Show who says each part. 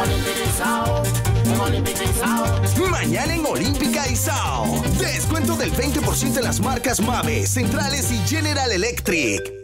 Speaker 1: Mañana en Olímpica Izao. Descuento del 20% en las marcas Mave, Centrales y General Electric.